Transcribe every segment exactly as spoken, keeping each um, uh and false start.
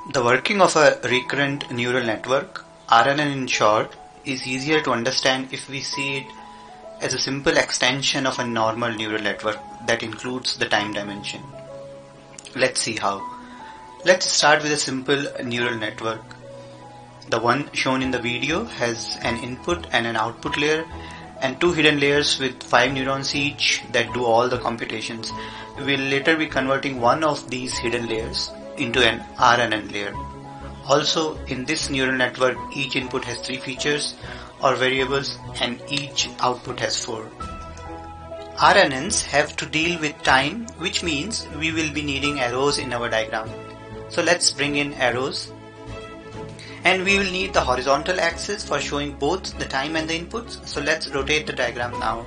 The working of a recurrent neural network, R N N in short, is easier to understand if we see it as a simple extension of a normal neural network that includes the time dimension. Let's see how. Let's start with a simple neural network. The one shown in the video has an input and an output layer and two hidden layers with five neurons each that do all the computations. We will later be converting one of these hidden layers into an R N N layer. Also, in this neural network, each input has three features or variables and each output has four. R N Ns have to deal with time, which means we will be needing arrows in our diagram. So let's bring in arrows. And we will need the horizontal axis for showing both the time and the inputs. So let's rotate the diagram now.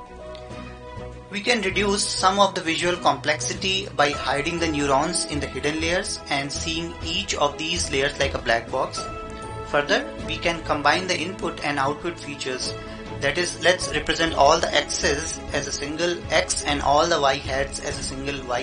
We can reduce some of the visual complexity by hiding the neurons in the hidden layers and seeing each of these layers like a black box. Further, we can combine the input and output features. That is, let's represent all the x's as a single x and all the y hats as a single y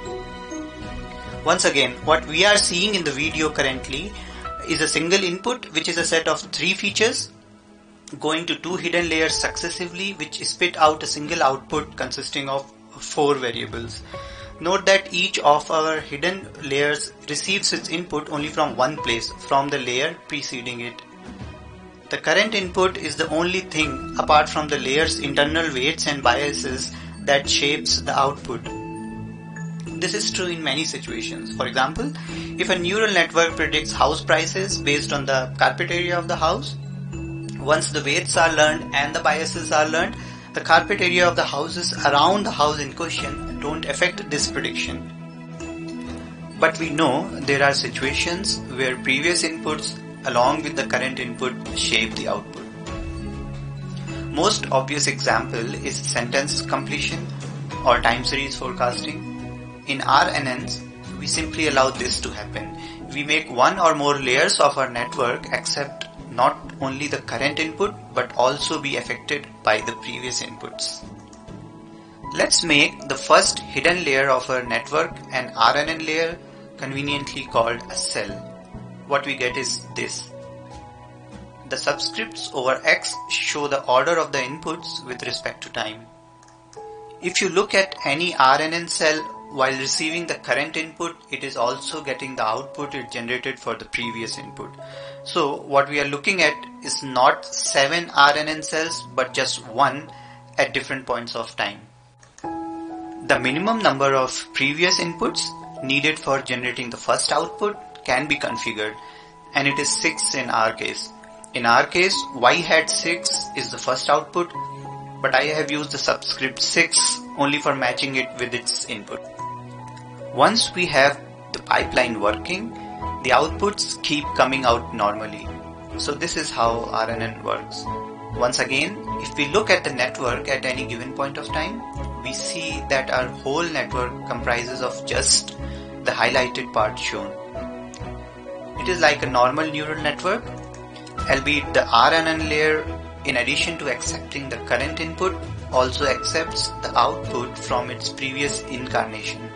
hat. Once again, what we are seeing in the video currently is a single input, which is a set of three features going to two hidden layers successively, which spit out a single output consisting of four variables. Note that each of our hidden layers receives its input only from one place, from the layer preceding it. The current input is the only thing apart from the layer's internal weights and biases that shapes the output. This is true in many situations. For example, if a neural network predicts house prices based on the carpet area of the house, once the weights are learned and the biases are learned, the carpet area of the houses around the house in question don't affect this prediction. But we know there are situations where previous inputs along with the current input shape the output. Most obvious example is sentence completion or time series forecasting. In R N Ns, we simply allow this to happen. We make one or more layers of our network accept not only the current input but also be affected by the previous inputs. Let's make the first hidden layer of our network an R N N layer, conveniently called a cell. What we get is this. The subscripts over X show the order of the inputs with respect to time. If you look at any R N N cell, while receiving the current input, it is also getting the output it generated for the previous input. So what we are looking at is not seven R N N cells but just one at different points of time. The minimum number of previous inputs needed for generating the first output can be configured, and it is six in our case. In our case, y hat six is the first output, but I have used the subscript six only for matching it with its input. Once we have the pipeline working, the outputs keep coming out normally. So this is how R N N works. Once again, if we look at the network at any given point of time, we see that our whole network comprises of just the highlighted part shown. It is like a normal neural network, albeit the R N N layer, in addition to accepting the current input, also accepts the output from its previous incarnation.